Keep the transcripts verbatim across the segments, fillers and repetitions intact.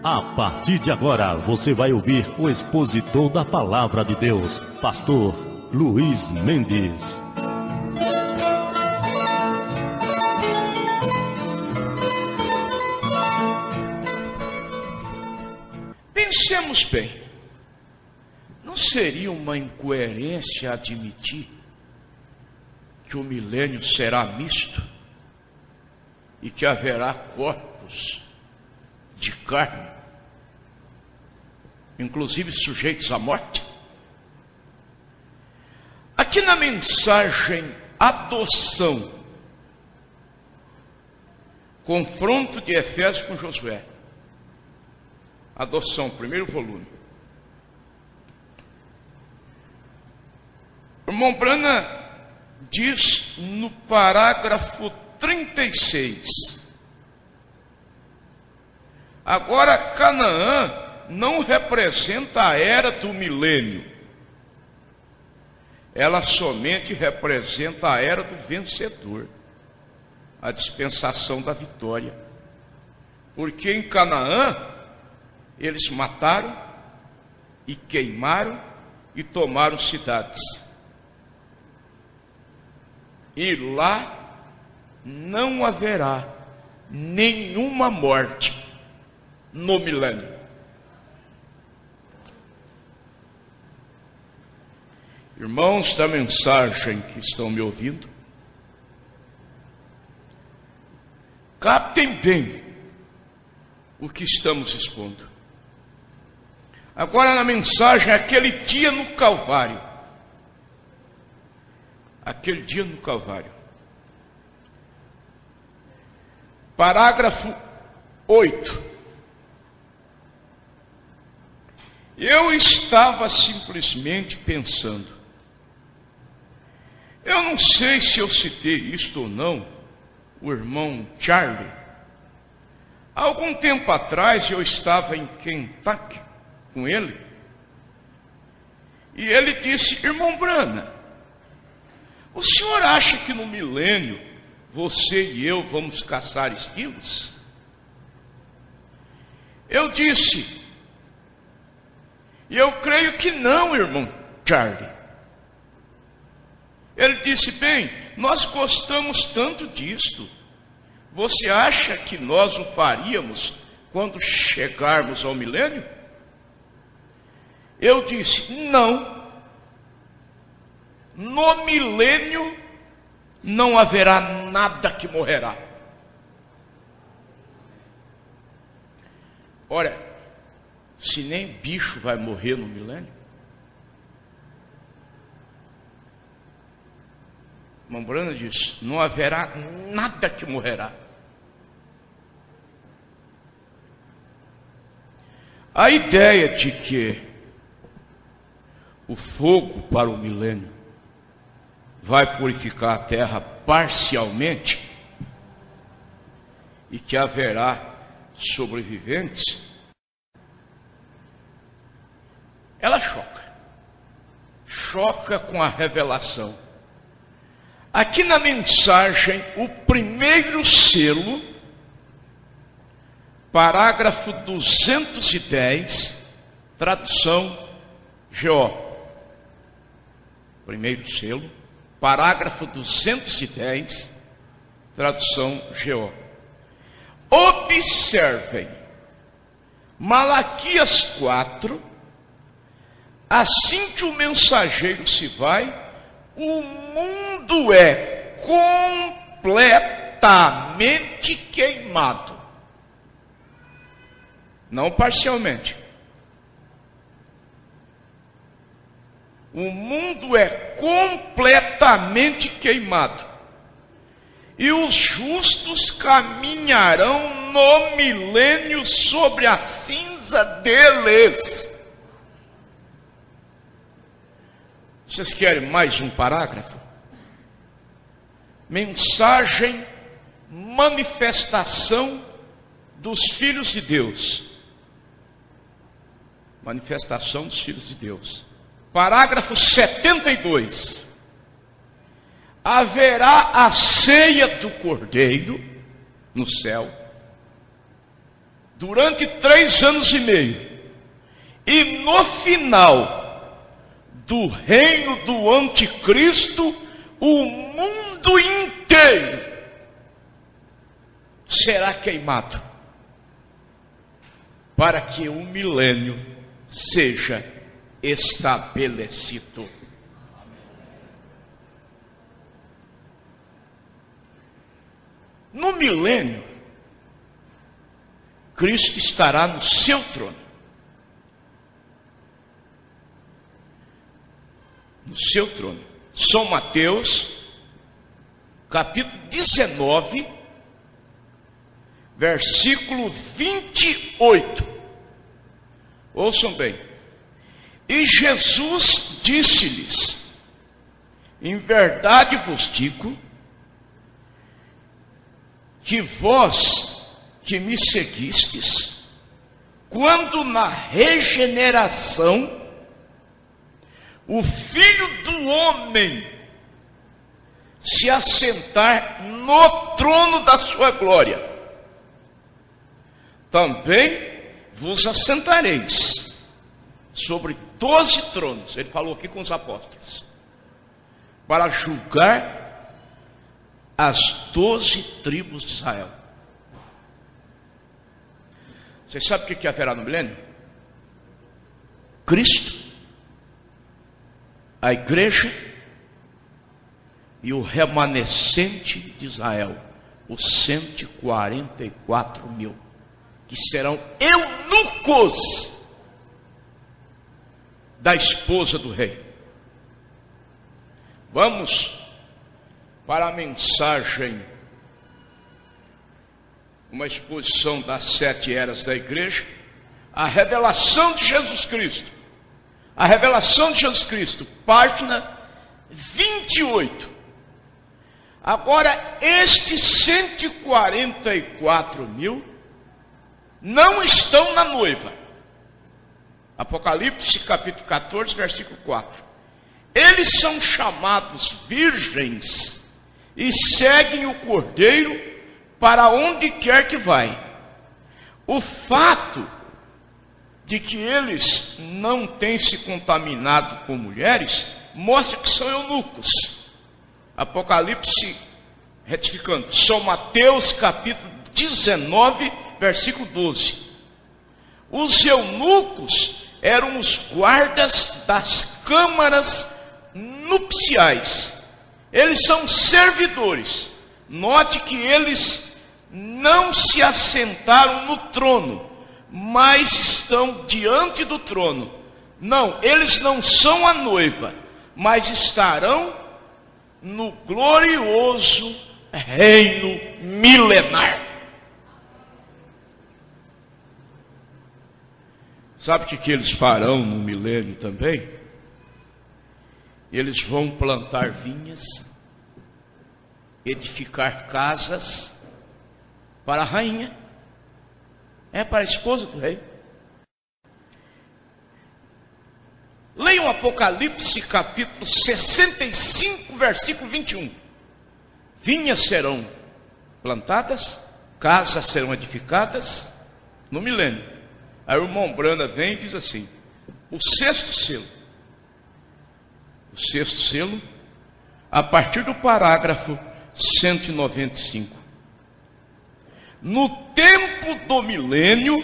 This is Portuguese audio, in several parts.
A partir de agora, você vai ouvir o expositor da Palavra de Deus, Pastor Luiz Mendes. Pensemos bem, não seria uma incoerência admitir que o milênio será misto e que haverá corpos de carne, inclusive sujeitos à morte? Aqui na mensagem adoção, confronto de Efésios com Josué, adoção, primeiro volume. O irmão Brana diz no parágrafo trinta e seis: agora Canaã não representa a era do milênio, ela somente representa a era do vencedor, a dispensação da vitória. Porque em Canaã eles mataram e queimaram e tomaram cidades, e lá não haverá nenhuma morte no milênio. Irmãos da mensagem que estão me ouvindo, captem bem o que estamos expondo. Agora na mensagem, aquele dia no Calvário, aquele dia no Calvário, parágrafo oito. Eu estava simplesmente pensando, eu não sei se eu citei isto ou não, o irmão Charlie. Há algum tempo atrás eu estava em Kentucky com ele, e ele disse: irmão Brana, o senhor acha que no milênio você e eu vamos caçar esquilos? Eu disse: e eu creio que não, irmão Charlie. Ele disse: bem, nós gostamos tanto disto, você acha que nós o faríamos quando chegarmos ao milênio? Eu disse: não, no milênio não haverá nada que morrerá. Ora, se nem bicho vai morrer no milênio, irmão Brana diz: não haverá nada que morrerá. A ideia de que o fogo para o milênio vai purificar a terra parcialmente e que haverá sobreviventes, ela choca, choca com a revelação. Aqui na mensagem, o primeiro selo, parágrafo duzentos e dez, tradução G O. Primeiro selo, parágrafo duzentos e dez, tradução G O. Observem, Malaquias quatro, assim que o mensageiro se vai, o mundo é completamente queimado. Não parcialmente. O mundo é completamente queimado. E os justos caminharão no milênio sobre a cinza deles. Vocês querem mais um parágrafo? Mensagem, manifestação dos filhos de Deus. Manifestação dos filhos de Deus. Parágrafo setenta e dois. Haverá a ceia do Cordeiro no céu, durante três anos e meio. E no final do reino do anticristo, o mundo inteiro será queimado, para que o milênio seja estabelecido. No milênio, Cristo estará no seu trono. No seu trono. São Mateus, capítulo dezenove, versículo vinte e oito. Ouçam bem. E Jesus disse-lhes: em verdade vos digo, que vós que me seguistes, quando na regeneração o Filho do Homem se assentar no trono da sua glória, também vos assentareis sobre doze tronos. Ele falou aqui com os apóstolos, para julgar as doze tribos de Israel. Você sabe o que haverá no milênio? Cristo, a igreja e o remanescente de Israel, os cento e quarenta e quatro mil, que serão eunucos da esposa do rei. Vamos para a mensagem, uma exposição das sete eras da igreja, a revelação de Jesus Cristo. A revelação de Jesus Cristo, página vinte e oito. Agora, estes cento e quarenta e quatro mil não estão na noiva. Apocalipse capítulo quatorze, versículo quatro. Eles são chamados virgens e seguem o Cordeiro para onde quer que vai. O fato de que eles não têm se contaminado com mulheres mostra que são eunucos. Apocalipse, retificando, São Mateus capítulo dezenove, versículo doze. Os eunucos eram os guardas das câmaras nupciais. Eles são servidores. Note que eles não se assentaram no trono, mas estão diante do trono. Não, eles não são a noiva, mas estarão no glorioso reino milenar. Sabe o que, que eles farão no milênio também? Eles vão plantar vinhas, edificar casas para a rainha, é para a esposa do rei. Leiam Apocalipse capítulo sessenta e cinco, versículo vinte e um. Vinhas serão plantadas, casas serão edificadas no milênio. Aí o irmão Branda vem e diz assim: o sexto selo, o sexto selo, a partir do parágrafo cento e noventa e cinco. No tempo do milênio,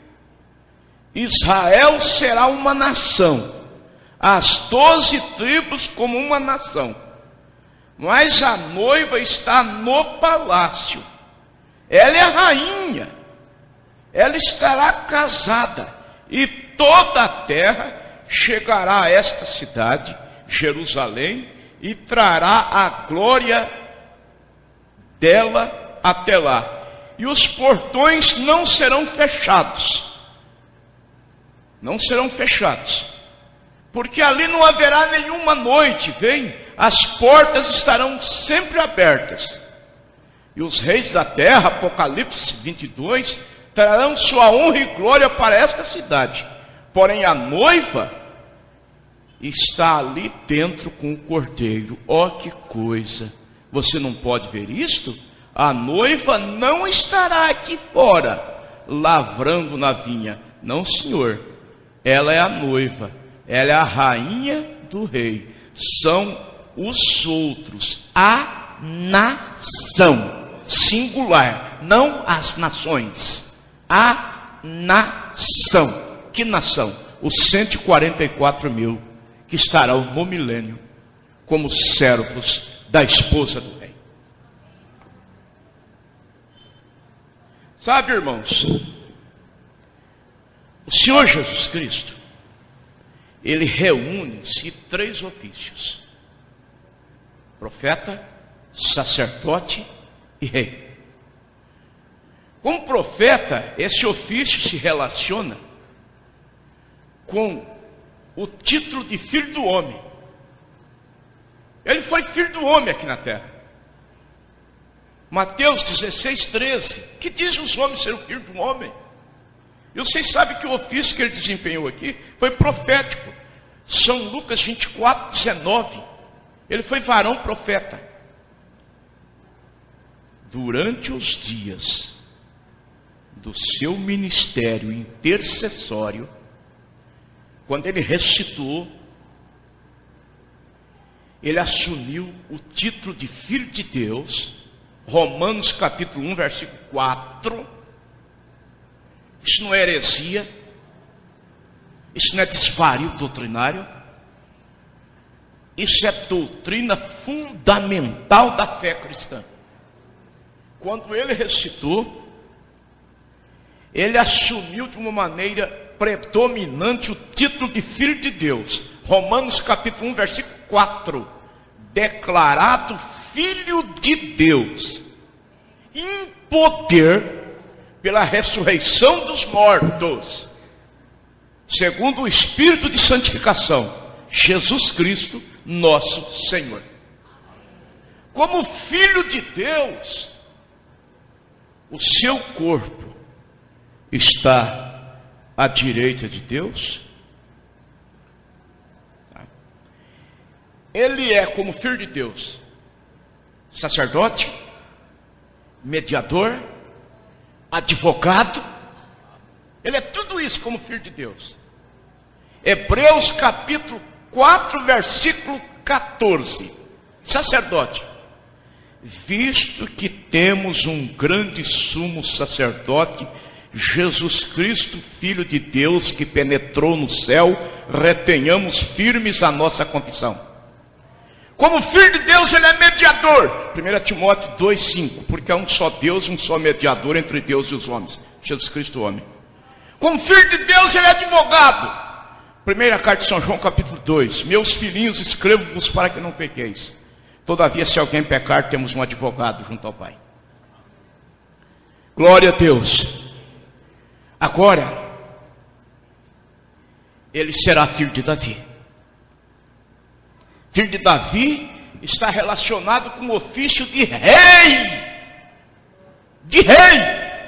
Israel será uma nação, as doze tribos como uma nação, mas a noiva está no palácio, ela é a rainha, ela estará casada, e toda a terra chegará a esta cidade, Jerusalém, e trará a glória dela até lá. E os portões não serão fechados. Não serão fechados. Porque ali não haverá nenhuma noite, vem, as portas estarão sempre abertas. E os reis da terra, Apocalipse vinte e dois, trarão sua honra e glória para esta cidade. Porém a noiva está ali dentro com o cordeiro. Ó, que coisa! Você não pode ver isto? A noiva não estará aqui fora, lavrando na vinha. Não, senhor. Ela é a noiva. Ela é a rainha do rei. São os outros. A nação. Singular. Não as nações. A nação. Que nação? Os cento e quarenta e quatro mil que estarão no milênio como servos da esposa do rei. Sabe, irmãos, o Senhor Jesus Cristo, ele reúne em si três ofícios: profeta, sacerdote e rei. Como profeta, esse ofício se relaciona com o título de filho do homem. Ele foi filho do homem aqui na terra. Mateus dezesseis, treze, que diz os homens ser o filho do homem. E vocês sabem que o ofício que ele desempenhou aqui foi profético. São Lucas vinte e quatro, dezenove. Ele foi varão profeta. Durante os dias do seu ministério intercessório, quando ele ressuscitou, ele assumiu o título de filho de Deus. Romanos capítulo um, versículo quatro. Isso não é heresia, isso não é desvario doutrinário, isso é doutrina fundamental da fé cristã. Quando ele ressuscitou, ele assumiu de uma maneira predominante o título de filho de Deus. Romanos capítulo um, versículo quatro. Declarado filho de Deus, em poder, pela ressurreição dos mortos, segundo o Espírito de santificação, Jesus Cristo, nosso Senhor. Como filho de Deus, o seu corpo está à direita de Deus. Ele é, como filho de Deus, sacerdote, mediador, advogado. Ele é tudo isso como filho de Deus. Hebreus capítulo quatro, versículo quatorze. Sacerdote. Visto que temos um grande sumo sacerdote, Jesus Cristo, Filho de Deus, que penetrou no céu, retenhamos firmes a nossa confissão. Como filho de Deus, ele é mediador. primeiro Timóteo dois, cinco. Porque há um só Deus, um só mediador entre Deus e os homens, Jesus Cristo, o homem. Como filho de Deus, ele é advogado. Primeira carta de São João, capítulo dois. Meus filhinhos, escrevo-vos para que não pequeis. Todavia, se alguém pecar, temos um advogado junto ao Pai. Glória a Deus. Agora, ele será filho de Davi. Filho de Davi está relacionado com o ofício de rei. De rei.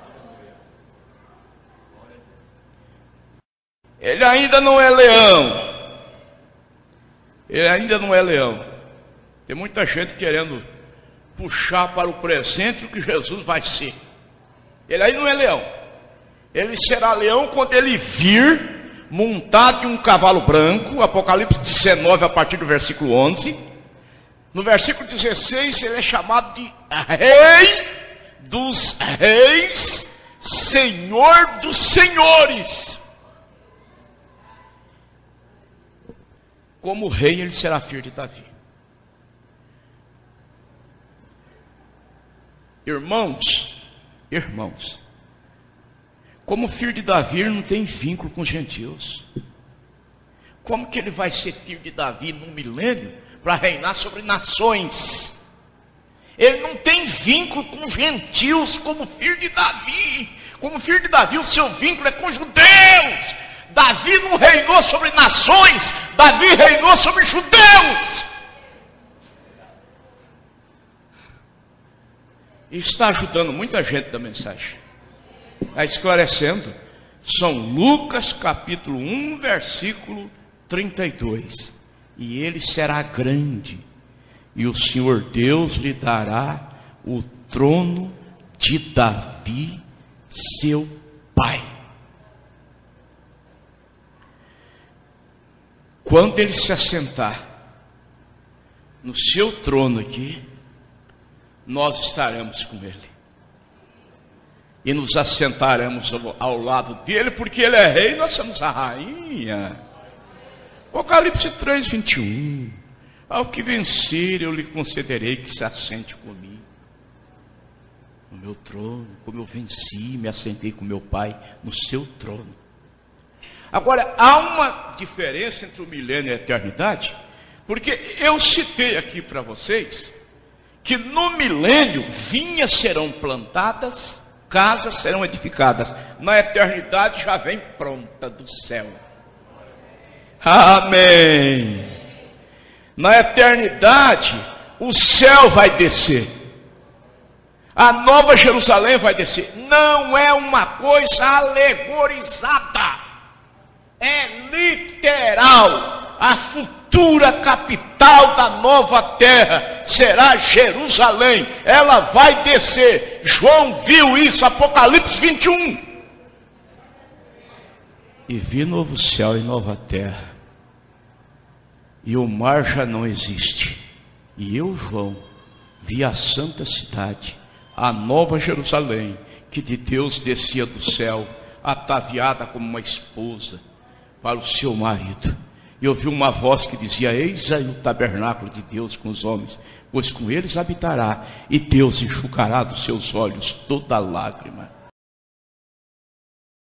Ele ainda não é leão. Ele ainda não é leão. Tem muita gente querendo puxar para o presente o que Jesus vai ser. Ele aí não é leão. Ele será leão quando ele vir montado em um cavalo branco. Apocalipse dezenove, a partir do versículo onze. No versículo dezesseis, ele é chamado de Rei dos Reis, Senhor dos Senhores. Como rei, ele será filho de Davi. Irmãos, irmãos, como filho de Davi, ele não tem vínculo com os gentios. Como que ele vai ser filho de Davi num milênio para reinar sobre nações? Ele não tem vínculo com os gentios como filho de Davi. Como filho de Davi, o seu vínculo é com os judeus. Davi não reinou sobre nações, Davi reinou sobre judeus. E está ajudando muita gente da mensagem. Está esclarecendo. São Lucas capítulo um, versículo trinta e dois. E ele será grande, e o Senhor Deus lhe dará o trono de Davi, seu Pai. Quando ele se assentar no seu trono aqui, nós estaremos com ele. E nos assentaremos ao, ao lado dele, porque ele é rei e nós somos a rainha. Apocalipse três, vinte e um. Ao que vencer, eu lhe concederei que se assente comigo no meu trono, como eu venci, me assentei com meu Pai no seu trono. Agora, há uma diferença entre o milênio e a eternidade, porque eu citei aqui para vocês que no milênio vinhas serão plantadas, casas serão edificadas. Na eternidade já vem pronta do céu. Amém. Na eternidade o céu vai descer. A nova Jerusalém vai descer. Não é uma coisa alegorizada. É literal. A futura capital da nova terra será Jerusalém. Ela vai descer. João viu isso, Apocalipse vinte e um. E vi novo céu e nova terra. E o mar já não existe. E eu, João, vi a santa cidade, a nova Jerusalém, que de Deus descia do céu, ataviada como uma esposa para o seu marido. E ouvi uma voz que dizia: eis aí o tabernáculo de Deus com os homens, pois com eles habitará, e Deus enxugará dos seus olhos toda lágrima.